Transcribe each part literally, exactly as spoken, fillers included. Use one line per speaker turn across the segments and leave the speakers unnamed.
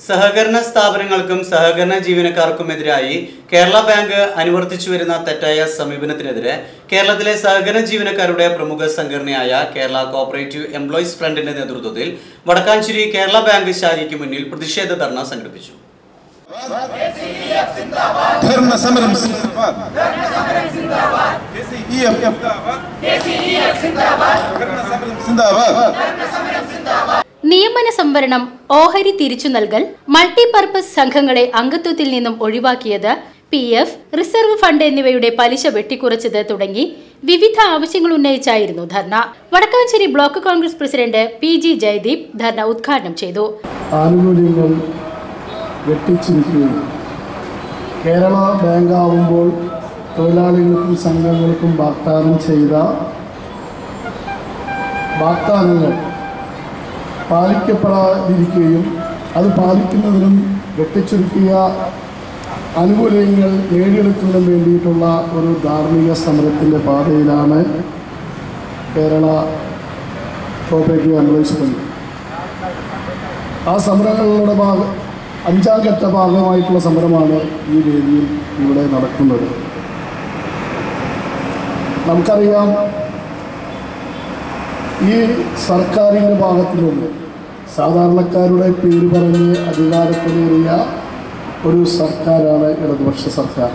സഹകരണ സ്ഥാപനങ്ങൾക്കും സഹകരണ ജീവനക്കാർക്കുമെതിരായി കേരള ബാങ്ക് അനുവർത്തിച്ചു വരുന്ന തെറ്റായ സമീപനത്തിനെതിരെ കേരളത്തിലെ സഹകരണ ജീവനക്കാരുടെ പ്രമുഖ സംഘടനയായ കേരള കോഓപ്പറേറ്റീവ് എംപ്ലോയീസ് ഫ്രണ്ടിന്റെ നേതൃത്വത്തിൽ വടക്കാഞ്ചേരി കേരള ബാങ്ക് ശാഖയ്ക്ക് മുന്നിൽ പ്രതിഷേധ ധർണ സംഘടിപ്പിച്ചു.
നിയമന സംവരണം, ഓഹരി തിരിച്ചു നൽകൽ, മൾട്ടിപർപ്പസ് സംഘങ്ങളെ അംഗത്വത്തിൽ നിന്നും ഒഴിവാക്കിയത്, പി എഫ്, റിസർവ് ഫണ്ട് എന്നിവയുടെ പലിശ വെട്ടിക്കുറച്ചത് തുടങ്ങി വിവിധ ആവശ്യങ്ങൾ ഉന്നയിച്ചായിരുന്നു dharna. Vadakkanchery block Congress president P G Jayadeep dharna ഉദ്ഘാടനം ചെയ്തു.
ആനുകൂല്യങ്ങൾ വെട്ടിച്ചിരിക്കുകയും കേരള ബാങ്ക് ആവുമ്പോൾ തൊഴിലാളികൾക്കും സംഘങ്ങൾക്കും വാഗ്ദാനം ചെയ്ത വാഗ്ദാനങ്ങൾ പാലിക്കപ്പെടാതിരിക്കുകയും അത് പാലിക്കുന്നതിനും വെട്ടിച്ചുരുക്കിയ ആനുകൂല്യങ്ങൾ നേടിയെടുക്കുന്നതിനും വേണ്ടിയിട്ടുള്ള ഒരു ധാർമ്മിക സമരത്തിൻ്റെ പാതയിലാണ് കേരള കോഓപ്പറേറ്റീവ് എംപ്ലോയീസ് ഫണ്ട്. ആ സമരങ്ങളുടെ ഭാഗം അഞ്ചാം ഘട്ട ഭാഗമായിട്ടുള്ള സമരമാണ് ഈ വേദിയിൽ ഇവിടെ നടക്കുന്നത്. നമുക്കറിയാം, ഈ സർക്കാരിൻ്റെ ഭാഗത്തുനിന്ന് സാധാരണക്കാരുടെ പേര് പറഞ്ഞ് അധികാരത്തിലേറിയ ഒരു സർക്കാരാണ് ഇടതുപക്ഷ സർക്കാർ.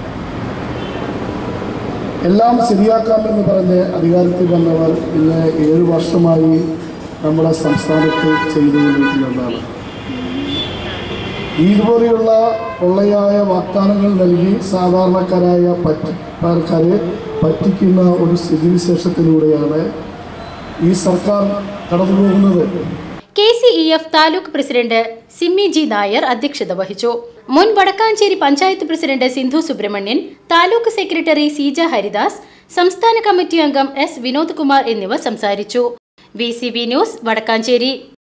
എല്ലാം ശരിയാക്കാമെന്ന് പറഞ്ഞ് അധികാരത്തിൽ വന്നവർ ഇന്ന് ഏഴ് വർഷമായി നമ്മുടെ സംസ്ഥാനത്ത് ചെയ്തുകൊണ്ടിരിക്കുന്നതാണ്. ഇതുപോലെയുള്ള പൊള്ളയായ വാഗ്ദാനങ്ങൾ നൽകി സാധാരണക്കാരായ പറ്റിക്കാരെ പറ്റിക്കുന്ന ഒരു സ്ഥിതിവിശേഷത്തിലൂടെയാണ് ഈ സർക്കാർ കടന്നുപോകുന്നത്.
K C E F taluk president Simmy G Nair അധ്യക്ഷത വഹിച്ചു. മുൻ വടക്കാഞ്ചേരി പഞ്ചായത്ത് പ്രസിഡന്റ് സിന്ധു സുബ്രഹ്മണ്യൻ, താലൂക്ക് സെക്രട്ടറി സീജ ഹരിദാസ്, സംസ്ഥാന കമ്മിറ്റി അംഗം എസ് വിനോദ് കുമാർ എന്നിവർ സംസാരിച്ചു. V C B news, Vadakkanchery.